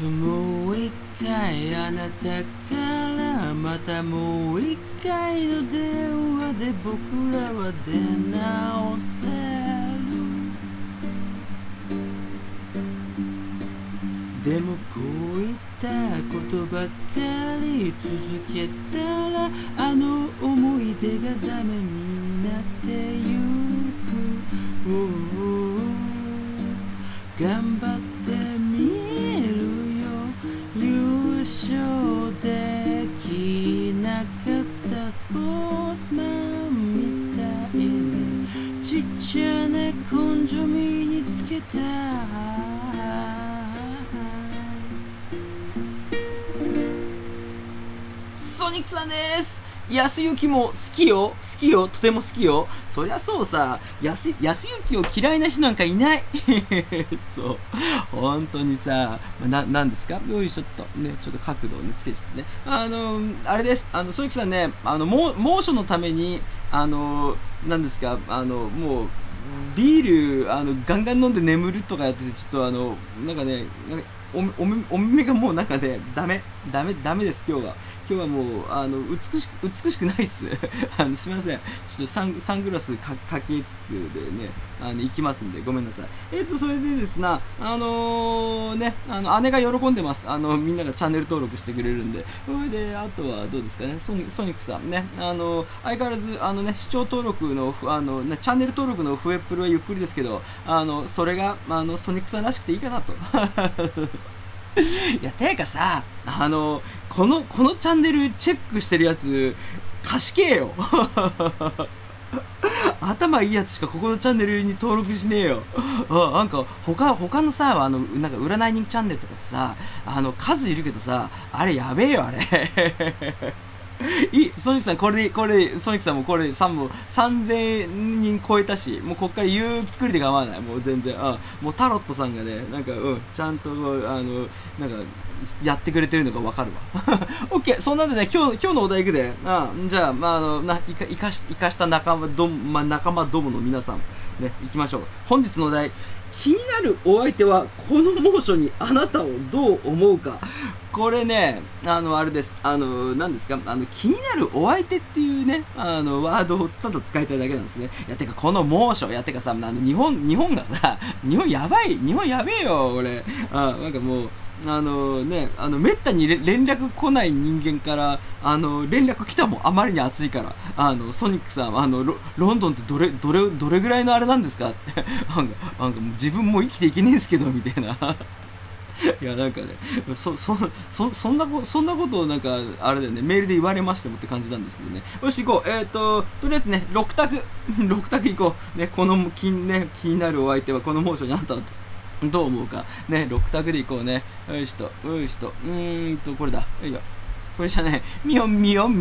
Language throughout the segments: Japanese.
もう一回あなたからまたもう一回の電話で僕らは出直せる。でもこういったことばっかり続けたらあの思い出がダメになってゆく。頑張ってみるよ。優勝できなかったスポーツマンみたいにちっちゃな根性身につけた。ソニックさんです。安幸も好きよ、好きよ、とても好きよ。そりゃそうさ、安幸を嫌いな人なんかいない。そう、本当にさ、なんですか、よいしょっとね、ちょっと角度をねつけてね、あれです、ソニックさんね、猛暑のためになんですか、もうビールガンガン飲んで眠るとかやってて、ちょっとなんかね、お目がもうなんかね、ダメです。今日はもう美しくないっす。すみません、ちょっとサングラスかけつつでね行きますんでごめんなさい。それでですな、ね、姉が喜んでます。みんながチャンネル登録してくれるんで。それであとはどうですかね、ソニックさんね、相変わらずね、視聴登録のね、チャンネル登録の増えっぷりはゆっくりですけど、それがソニックさんらしくていいかなと。いや、てかさ、このチャンネルチェックしてるやつ、貸しけよ。頭いいやつしかここのチャンネルに登録しねえよ。なんか、他のさ、なんか占い人チャンネルとかってさ、数いるけどさ、あれやべえよ、あれ。ソニックさん、ソニックさんもこれもう3000人超えたし、もうこっからゆっくりで構わない。もう全然、もうタロットさんがね、なんか、ちゃんと、なんか、やってくれてるのがわかるわ。オッケー、そんなんでね、今日のお題いくで、じゃあ、生かした仲間どもの皆さん、ね、行きましょう。本日のお題、気になるお相手はこの猛暑にあなたをどう思うか。これね、あれです。何ですか、気になるお相手っていうね、ワードをただ使いたいだけなんですね。いや、てか、この猛暑、てかさ、日本がさ、日本やべえよ、俺。なんかもう、ね、めったに連絡来ない人間から、連絡来たもん、あまりに暑いから。ソニックさん、ロンドンってどれぐらいのあれなんですかって。なんかもう自分もう生きていけねえんすけど、みたいな。いや、なんかね、そんなことをなんか、あれだよね、メールで言われましてもって感じなんですけどね。よし、行こう。とりあえずね、6択行こう。ね、気になるお相手はこの猛暑にあったと。どう思うか。ね、6択で行こうね。よしと。これだ。よいよ。これじゃね、みよん。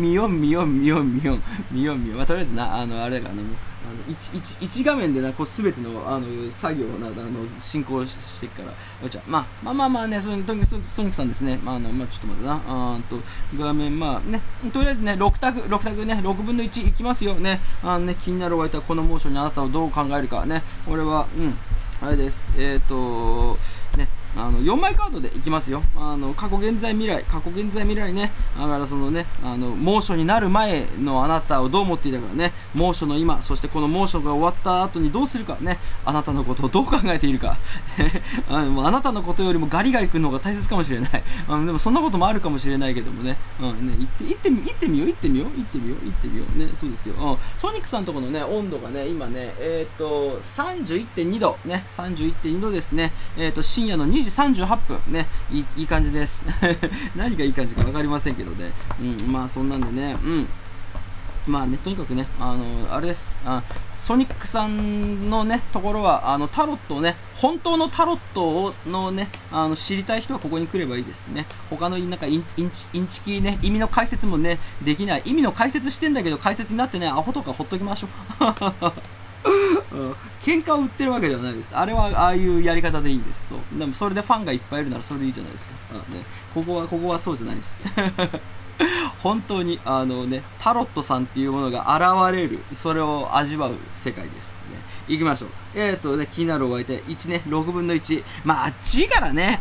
まあ、とりあえずな、あれだからね、もう、1画面でな、こう、すべての、作業を進行していくから。じゃあ、まあね、ソニックさんですね。ちょっと待ってな。画面、ね、とりあえずね、6択ね、6分の1いきますよ。ね、気になるお相手はこのモーションにあなたをどう考えるかね。俺は、あれです。ね、4枚カードでいきますよ。過去、現在、未来ね。だからそのね、猛暑になる前のあなたをどう思っていたかね、猛暑の今、そしてこの猛暑が終わった後にどうするかね、あなたのことをどう考えているか。あなたのことよりもガリガリ君の方が大切かもしれない。でもそんなこともあるかもしれないけどもね。ね、行ってみよう。ね、そうですよ。ソニックさんとこのね、温度がね、今ね、31.2 度。ね、31.2 度ですね。深夜の2時38分ね、いい感じです。何がいい感じか分かりませんけどね。まあそんなんでね、まあね、とにかくね、あれです。ソニックさんのね、ところは、タロットをね、本当のタロットのね、知りたい人はここに来ればいいですね。他の、なんかインチキね、意味の解説もね、できない。意味の解説してんだけど、解説になってね、アホとかほっときましょう。喧嘩を売ってるわけではないです。あれはああいうやり方でいいんです。そう。でもそれでファンがいっぱいいるならそれでいいじゃないですか。ね、ここはそうじゃないです。本当にね、タロットさんっていうものが現れる、それを味わう世界です。ね、 行きましょう。ね、気になるお相手、1ね、6分の1。まあ、あっちいからね、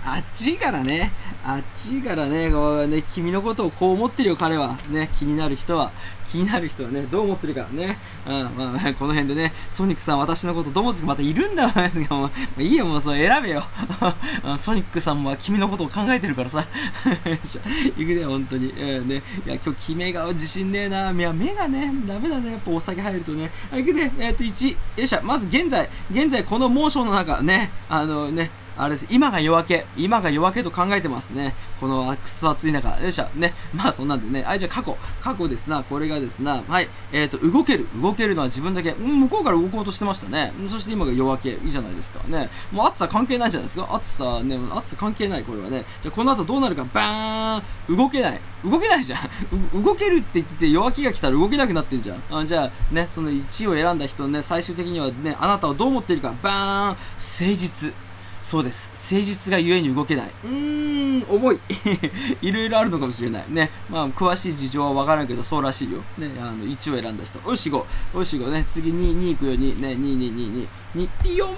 こうね、君のことをこう思ってるよ、彼は。ね、気になる人はね、どう思ってるかね。まあ、この辺でね、ソニックさん、私のことどう思ってるかまたいるんだよ、もういいよ、もうそう選べよ。ソニックさんも君のことを考えてるからさ。行くね、本当に。ね、いや、今日、決め顔自信ねえな。いや、目がね、ダメだね。やっぱお酒入るとね。行くね、1。よっしゃ、まず現在、このモーションの中、ね、あれです。今が夜明けと考えてますね。このくそ暑い中。よっしゃ。ね。まあそんなんでね。じゃあ過去ですな。これがですな。はい。動けるのは自分だけ。向こうから動こうとしてましたね。そして今が夜明け。いいじゃないですか。ね。もう暑さ関係ないんじゃないですか。暑さ関係ない、これはね。じゃあこの後どうなるか。バーン。動けないじゃん。動けるって言ってて夜明けが来たら動けなくなってんじゃん。じゃあね、その1位を選んだ人ね、最終的にはね、あなたはどう思っているか。バーン。誠実。そうです。誠実がゆえに動けない。重い。いろいろあるのかもしれない。ね。まあ、詳しい事情はわからんけど、そうらしいよ。ね。1を選んだ人。よし、5。ね。次、2行くよ、2。ね。2。ピヨ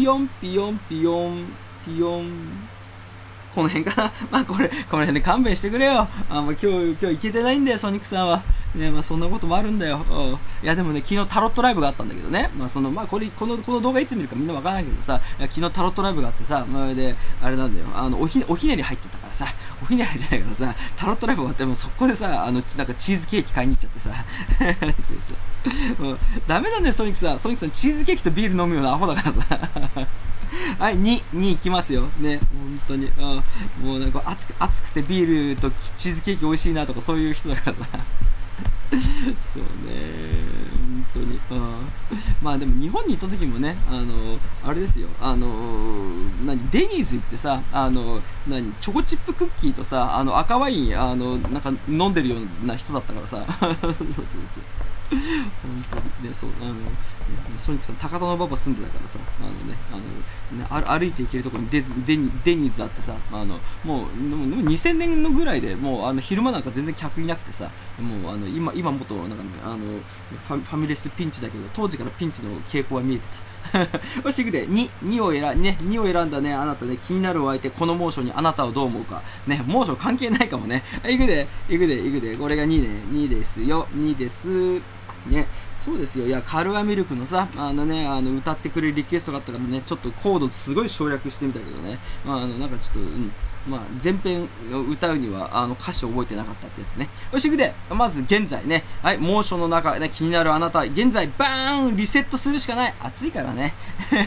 ン。この辺かな。まあ、この辺で勘弁してくれよ。もう今日行けてないんだよ、ソニックさんは。ね、まあそんなこともあるんだよ。いやでもね、昨日タロットライブがあったんだけどね。まあこの動画いつ見るかみんなわからないけどさ、昨日タロットライブがあってさ、で、あれなんだよ。おひねり入っちゃったからさ、おひねり入っちゃったからさ、タロットライブ終わってもうそこでさ、なんかチーズケーキ買いに行っちゃってさ。そう。ダメなんだよ、ソニックさん。チーズケーキとビール飲むようなアホだからさ。はい、2いきますよ。ね、本当に。もうなんか熱くてビールとチーズケーキ美味しいなとかそういう人だからさ。そうね、本当に。まあでも日本に行った時もね、あれですよ、デニーズ行ってさ、チョコチップクッキーとさ、赤ワイン、なんか飲んでるような人だったからさ。そう。本当にね、そう、ソニックさん、高田馬場住んでたからさ、歩いて行けるところにデニーズあってさ、もう2000年のぐらいでもう昼間なんか全然客いなくてさ、もう今もっとなんかね、ファミレスピンチだけど、当時からピンチの傾向は見えてた。よし、いくで、2を選んだね、あなたね、気になるお相手、このモーションにあなたはどう思うか。ね、モーション関係ないかもね。いくで、これが2ね、2ですよ、2です。ね、そうですよ。いや、カルアミルクのさ、歌ってくれるリクエストがあったからね、ちょっとコードすごい省略してみたけどね、なんかちょっと、前編を歌うには歌詞を覚えてなかったってやつね。よし、いくで、まず現在ね、はい、モーションの中、ね、気になるあなた、現在、バーンリセットするしかない。暑いからね。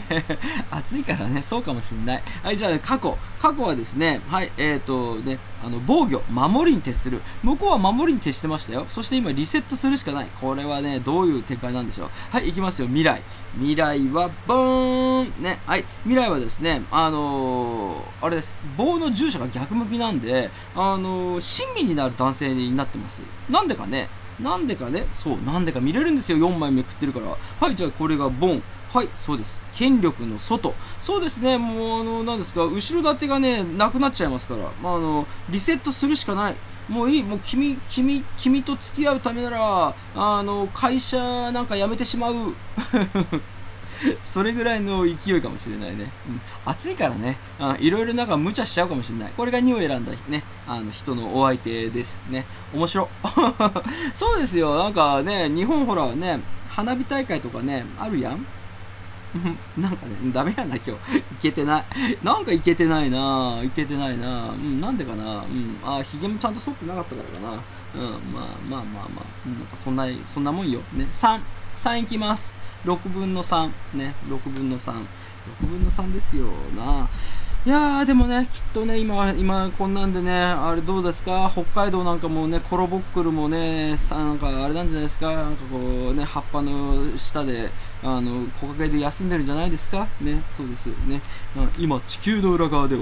そうかもしんない。はい、じゃあ、過去はですね、はい、防御、守りに徹する。向こうは守りに徹してましたよ。そして今、リセットするしかない。これはね、どういう展開なんでしょう。はい、いきますよ、未来は、ボーンね、はい、未来はですね、あれです。棒の従者が逆向きなんで、親身になる男性になってます。なんでかそう、なんでか見れるんですよ。4枚めくってるから。はい、じゃあこれがボン。はい、そうです。権力の外。そうですね、もう、なんですか、後ろ盾がね、なくなっちゃいますから。リセットするしかない。もういい、もう君と付き合うためなら、会社なんか辞めてしまう。それぐらいの勢いかもしれないね。暑いからね。いろいろなんか無茶しちゃうかもしれない。これが2を選んだね、人のお相手ですね。面白。そうですよ。なんかね、日本ほらね、花火大会とかね、あるやん。なんかね、ダメやな、今日。いけてない。なんかいけてないな。なんでかな。ヒゲもちゃんと剃ってなかったからかな。まあ。なんかそんなもんよ。ね。3いきます。6分の3。ね。6分の3ですよな。いやー、でもね、きっとね、今こんなんでね、あれどうですか、北海道なんかもね、コロボックルもね、なんかあれなんじゃないですか、なんかこうね、葉っぱの下で、木陰で休んでるんじゃないですかね、そうですね。今、地球の裏側では、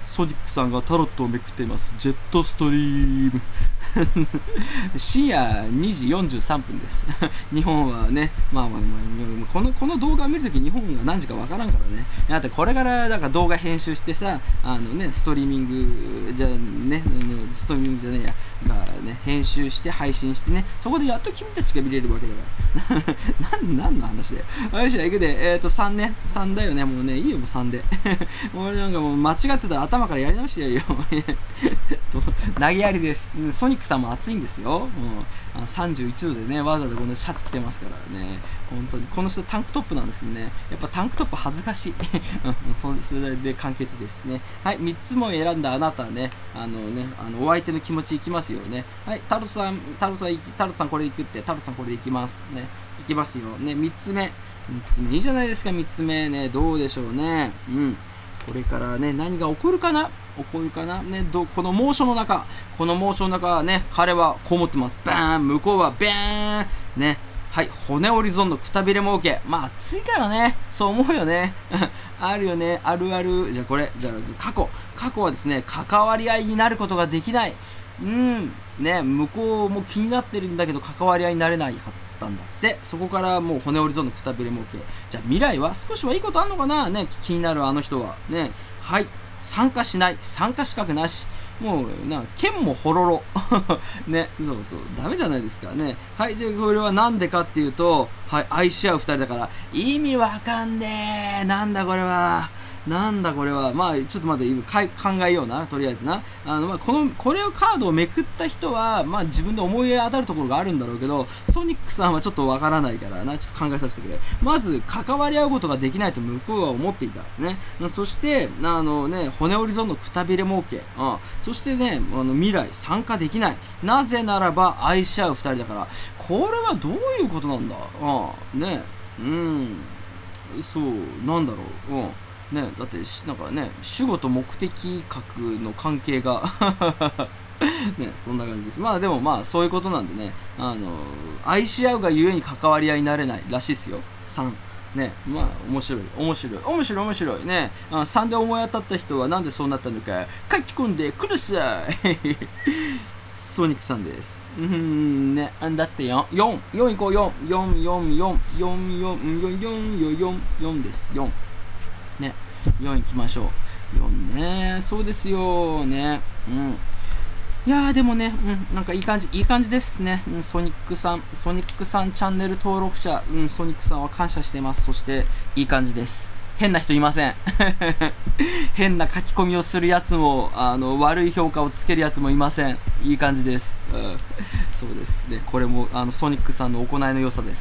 ソニックさんがタロットをめくっています。ジェットストリーム。深夜2時43分です。日本はね、この動画を見るとき日本が何時かわからんからね。だってこれからだから動画編集してさ、ストリーミングじゃね、ストリーミングじゃねえや、がね、編集して配信してね、そこでやっと君たちが見れるわけだから。何の話だよ。よし、行くで、3ね。3だよね、もうね、いいよ、もう3で。俺なんかもう間違ってたら頭からやり直してやるよ。投げやりです。ソニックさんも暑いんですよ。31度でね、わざわざこのシャツ着てますからね。本当に。この人タンクトップなんですけどね。やっぱタンクトップ恥ずかしい。それで完結ですね。はい、3つも選んだあなたはね、お相手の気持ちいきますよね。はい、タロさんこれいくって、タロさんこれでいきます。ね、いきますよ。ね、3つ目。いいじゃないですか、3つ目ね。どうでしょうね。これからね、何が起こるかなね、この猛暑の中はね、彼はこう思ってます。バーン、向こうはバーンね。はい、骨折り損のくたびれ儲け。まあ、暑いからね、そう思うよね。あるよね、あるある。じゃあ過去はですね、関わり合いになることができない。ね、向こうも気になってるんだけど、関わり合いになれないかったんだって。そこからもう骨折り損のくたびれ儲け。じゃあ未来は少しはいいことあんのかなね、気になるあの人は。ね、はい、参加しない。参加資格なし。もう、剣もほろろ。ね、そう、ダメじゃないですかね。はい、じゃあこれはなんでかっていうと、はい、愛し合う二人だから、意味わかんねえ。なんだこれは。まあ、ちょっと待って、今考えような、とりあえずな。これをカードをめくった人は、まあ自分で思い当たるところがあるんだろうけど、ソニックさんはちょっとわからないからな、ちょっと考えさせてくれ。まず、関わり合うことができないと向こうは思っていた。ね。そして、骨折り損のくたびれ儲け。そしてね、未来、参加できない。なぜならば、愛し合う二人だから。これはどういうことなんだね。そう、なんだろう。ね、だってなんかね、主語と目的格の関係がね、そんな感じです。まあでもまあそういうことなんでね、愛し合うがゆえに関わり合いになれないらしいですよ。3ね、まあ面白いね。3で思い当たった人はなんでそうなったのか書き込んでください。ソニックさんです。ね、だって4行こう。4です。4ね、4行きましょう。4ね、そうですよね。いやーでもね、なんかいい感じですね。ソニックさんチャンネル登録者、ソニックさんは感謝してます。そしていい感じです。変な人いません。変な書き込みをするやつも、悪い評価をつけるやつもいません。いい感じです。そうですね。これもソニックさんの行いの良さです。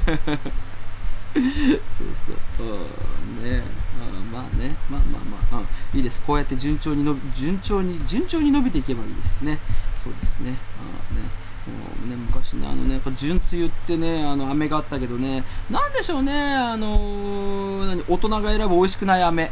そうね、まあ、いいです。こうやって順調に伸びていけばいいですね。そうですね。昔ね、純梅雨ってね、飴があったけどね、なんでしょうね、大人が選ぶ美味しくない飴。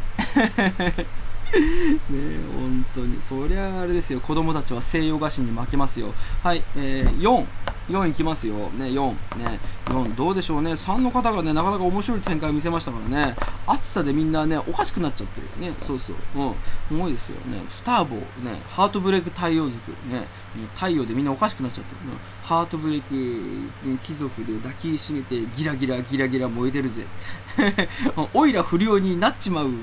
本当にそりゃあれですよ。子供たちは西洋菓子に負けますよ。はい、4いきますよね。4どうでしょうね。3の方がね、なかなか面白い展開を見せましたからね。暑さでみんなね、おかしくなっちゃってるよね。そう、重いですよね。スターボーね、ハートブレイク太陽族ね、太陽でみんなおかしくなっちゃってる、ハートブレイク貴族で抱きしめてギラギラ燃えてるぜ。おいら不良になっちまう。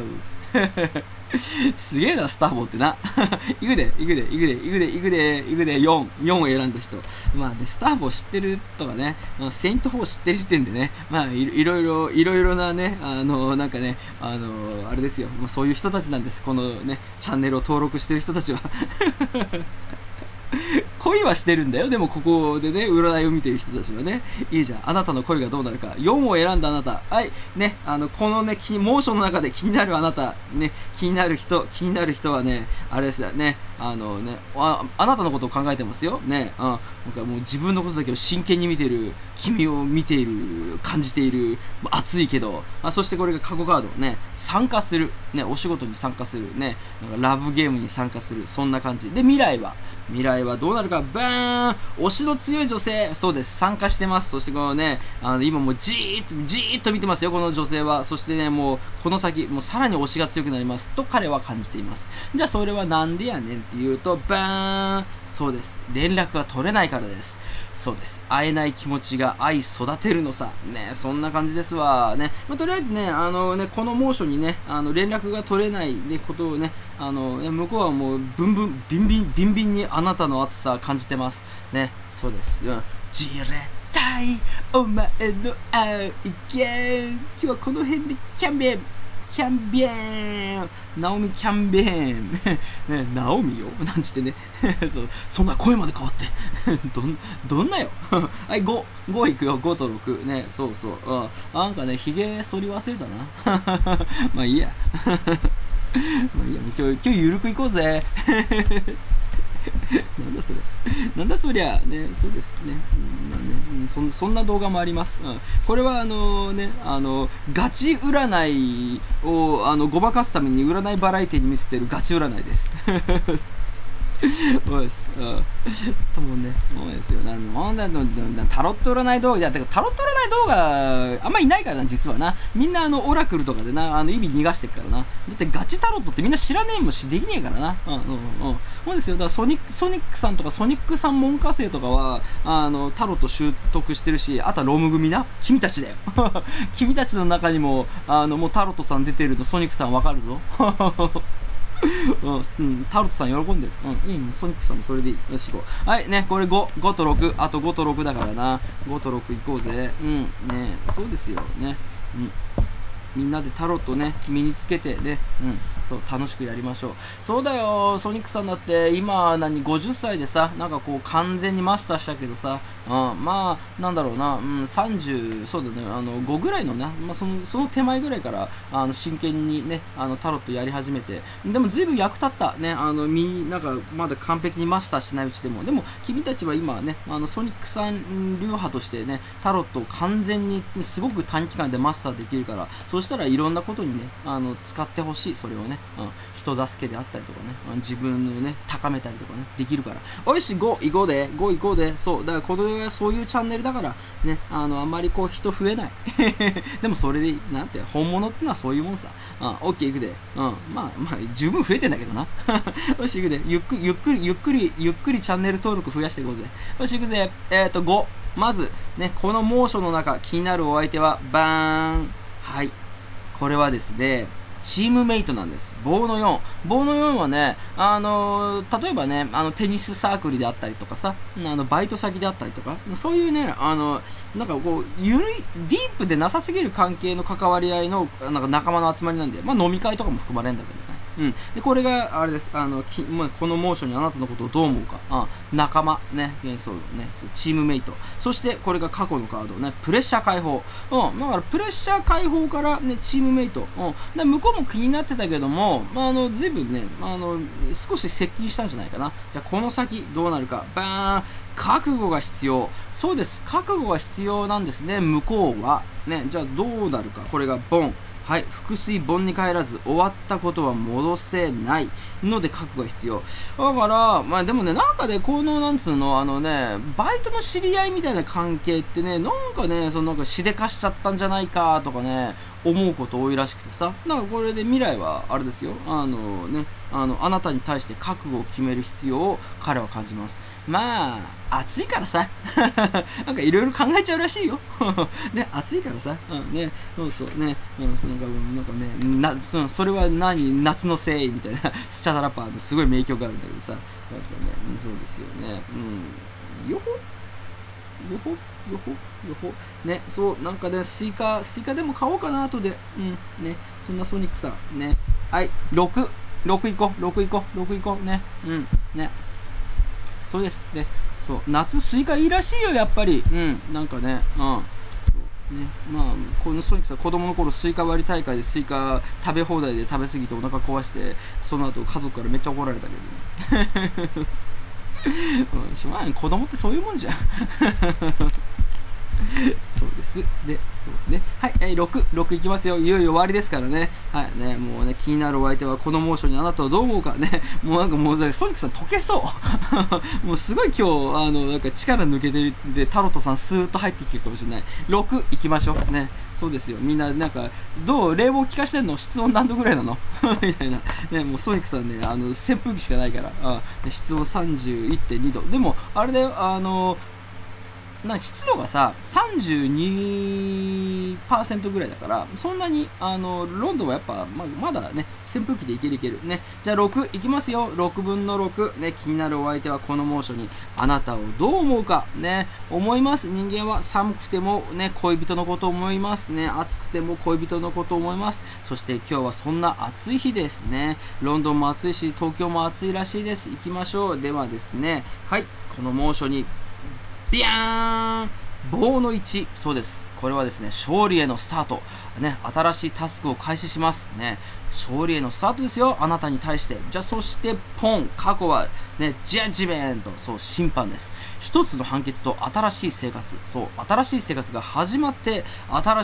すげえな、スターボーってな。いくで、4を選んだ人。まあね、スターボー知ってるとかね、セイント4知ってる時点でね、まあ、いろいろなね、なんかね、あれですよ、まあ、そういう人たちなんです。このね、チャンネルを登録してる人たちは。恋はしてるんだよ。でもここでね、占いを見てる人たちはね、いいじゃん。あなたの恋がどうなるか。4を選んだあなた。はい。ね、このね、猛暑の中で気になるあなた。ね、気になる人はね、あれですよね。あなたのことを考えてますよ。ね、なんかもう自分のことだけを真剣に見てる、君を見ている、感じている、熱いけど、そしてこれが過去カード。ね、参加する。ね、お仕事に参加する。ね、なんかラブゲームに参加する。そんな感じ。で、未来は未来はどうなるか。バーン、推しの強い女性、そうです、参加してます。そしてこのね、今もうじーっと見てますよ、この女性は。そしてね、もうこの先もうさらに推しが強くなりますと彼は感じています。じゃあそれはなんでやねんっていうと、バーン、そうです、連絡が取れないからです。そうです、会えない気持ちが愛育てるのさね、そんな感じですわね。とりあえずね、この猛暑にね、連絡が取れない、ね、ことをね、向こうはもうビンビンにあなたの熱さ感じてますね。そうです、じれったいお前の愛今日はこの辺でキャンビーンナオミキャンビーンね、ナオミよなんちってねそんな声まで変わってどんなよはい、5いくよ、5と6ね、そうそう、なんかね、ひげ剃り忘れたなまあいいやまあいいや、今日ゆるくいこうぜなんだそりゃね、そうですね、そんな動画もあります。これはガチ占いをごまかすために占いバラエティに見せてるガチ占いですそうです。ともね、そうですよ。タロット占い動画、タロット占い動画、あんまいないからな、実はな。みんなオラクルとかでな、意味逃がしてっからな。だってガチタロットってみんな知らねえもしできねえからな。そうですよ。だからソニックさんとかソニックさん門下生とかは、タロット習得してるし、あとはロム組な。君たちだよ。君たちの中にも、もうタロットさん出てるの、ソニックさんわかるぞ。タロットさん喜んでる。いいもん、ソニックさんもそれでいい。よし、5。はい、ね、これ5と6。あと5と6だからな。5と6いこうぜ。ね、そうですよ。ね。みんなでタロットね、身につけてね、そう、楽しくやりましょう。そうだよ、ソニックさんだって、今、50歳でさ、なんかこう、完全にマスターしたけどさ、まあ、なんだろうな、30、そうだね、5ぐらいのね、その手前ぐらいから、真剣にね、タロットやり始めて、でも随分役立った。ね、なんか、まだ完璧にマスターしないうちでも、でも、君たちは今ね、ソニックさん流派としてね、タロットを完全に、すごく短期間でマスターできるから、そしたらいろんなことにね、使ってほしい、それをね、人助けであったりとかね、自分をね、高めたりとかね、できるから。おいし、5行こうで、5行こうで、そう、だからこれはそういうチャンネルだから、ね、あんまりこう人増えない。でもそれでいい、なんて、本物ってのはそういうもんさ。オッケー行くで。まあ、十分増えてんだけどな。よし、行くで。ゆっくりチャンネル登録増やしていこうぜ。よし、行くぜ。5。まず、ね、この猛暑の中、気になるお相手は、バーン。はい。これはですね、チームメイトなんです。棒の4。棒の4はね、例えばね、テニスサークルであったりとかさ、バイト先であったりとか、そういうね、なんかこう、ディープでなさすぎる関係の関わり合いの、なんか仲間の集まりなんで、まあ飲み会とかも含まれるんだけどね。で、これが、あれです。この猛暑にあなたのことをどう思うか。仲間、ね、そう、チームメイト。そして、これが過去のカード、ね、プレッシャー解放。だから、プレッシャー解放から、ね、チームメイト。で、向こうも気になってたけども、ずいぶんね、少し接近したんじゃないかな。じゃあ、この先、どうなるか。バーン。覚悟が必要。そうです。覚悟が必要なんですね、向こうは。ね、じゃあ、どうなるか。これが、ボン。はい、腹水盆に帰らず終わったことは戻せないので覚悟が必要。だから、まあでもね、なんかね、この、なんつうの、バイトの知り合いみたいな関係ってね、なんかね、なんかしでかしちゃったんじゃないかとかね、思うこと多いらしくてさ。だからこれで未来は、あれですよ、あなたに対して覚悟を決める必要を彼は感じます。まあ、暑いからさ。なんかいろいろ考えちゃうらしいよ。ね、暑いからさ。ね、そうね、なんかね、それは夏のせいみたいな、スチャダラパーのすごい名曲があるんだけどさ。そうですよね。よほ。ね、そう、なんかね、スイカでも買おうかな、後で。ね、そんなソニックさん。ね。はい、6行こう。ね。ね。そうですね。そう。夏スイカいいらしいよ、やっぱり。なんかね。そうね。まあ、このソニックさん、子供の頃スイカ割り大会でスイカ食べ放題で食べ過ぎてお腹壊して、その後家族からめっちゃ怒られたけどね。しょうがない。子供ってそういうもんじゃん。そうです。で、そうね。はい、 6いきますよ。いよいよ終わりですからね。はいね、もうね、気になるお相手はこのモーションにあなたはどう思うかね。もうなんかもう、ソニックさん溶けそう。もうすごい今日、なんか力抜けてるんで、タロットさんスーッと入ってきてるかもしれない。6いきましょう。ね。そうですよ。みんな、なんか、どう冷房効かしてんの？室温何度ぐらいなのみたいな。ね、もうソニックさんね、扇風機しかないから、室温31.2度。でも、あれだよ、湿度がさ、32% ぐらいだから、そんなに、ロンドンはやっぱ、まだね、扇風機でいける。ね。じゃあ6いきますよ。6分の6。ね、気になるお相手はこの猛暑に、あなたをどう思うか。ね、思います。人間は寒くてもね、恋人のことを思いますね。暑くても恋人のことを思います。そして今日はそんな暑い日ですね。ロンドンも暑いし、東京も暑いらしいです。行きましょう。ではですね、はい、この猛暑に、ビャーン棒の1。そうです。これはですね、勝利へのスタート。ね、新しいタスクを開始します。ね、勝利へのスタートですよ。あなたに対して。じゃあ、そして、ポン。過去は、ね、ジャッジメント。そう、審判です。一つの判決と新しい生活。そう、新しい生活が始まって、待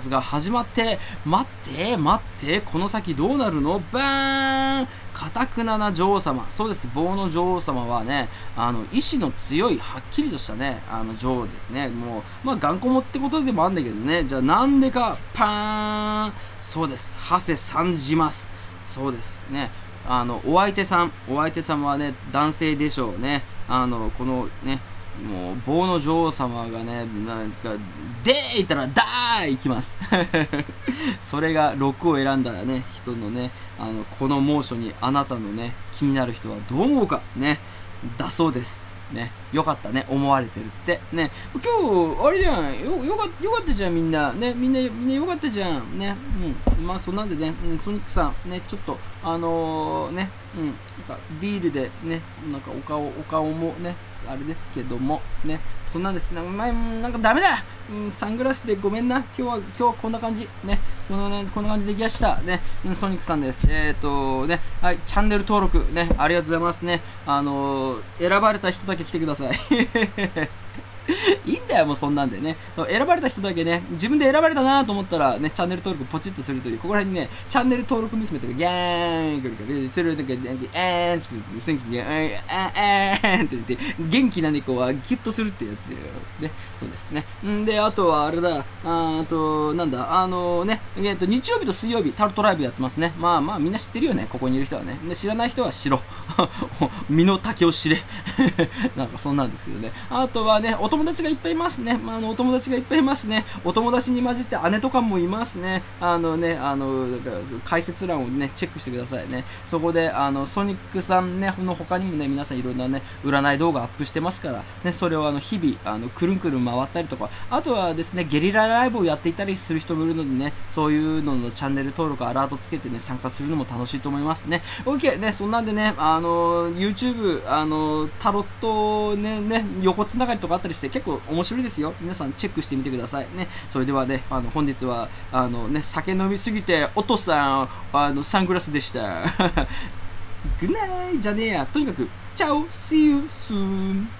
って、この先どうなるの？バーン！かたくなな女王様。そうです。棒の女王様はね、意志の強い、はっきりとしたね、女王ですね。もう、頑固者ってことでもあるんだけどね。じゃあなんでか、パーン。そうです。ハセ参じます。そうですね。お相手さんはね、男性でしょうね。このね、もう、棒の女王様がね、なんか、でー言ったら、だーいきます。それが6を選んだらね、人のね、この猛暑にあなたのね、気になる人はどう思うか、ね、だそうです。ね、よかったね、思われてるって。ね、今日、あれじゃん、よかったじゃん、みんな。ね、みんなよかったじゃん。ね、そんなんでね、ソニックさん、ね、ちょっと、なんか、ビールでね、なんかお顔もね、あれですけども、ね、そんなんです。なんかダメだ、サングラスでごめんな。今日はこんな感じ。ね、こんな感じできました。ね、ソニックさんです。ね、はい、チャンネル登録、ね、ありがとうございますね。選ばれた人だけ来てください。いいんだよ、もうそんなんでね。選ばれた人だけね、自分で選ばれたなと思ったらね、チャンネル登録ポチッとするという、ここら辺にね、チャンネル登録娘とかギャーン来るから、それをなんか、ーんって言って、元気な猫はギュッとするってやつよ。ね、そうですね。で、あとはあれだ、なんだ、日曜日と水曜日、タロットライブやってますね。みんな知ってるよね、ここにいる人はね。で知らない人は知ろ。身の丈を知れ。なんかそんなんですけどね。あとはね、お友達がいっぱいいますね。お友達がいっぱいいますね。お友達に混じって姉とかもいますね。解説欄をね、チェックしてくださいね。そこで、ソニックさんね、の他にもね、皆さんいろんなね、占い動画アップしてますから、ね、それを日々、くるんくるん回ったりとか、あとはですね、ゲリラライブをやっていたりする人もいるのでね、そういうののチャンネル登録、アラートつけてね、参加するのも楽しいと思いますね。OK、ね、そんなんでね、YouTube、タロットね、横つながりとかあったりして結構面白いですよ。皆さんチェックしてみてくださいね。それではね、本日は酒飲みすぎてお父さんサングラスでした。グッナイじゃねえや。とにかくチャオ See you soon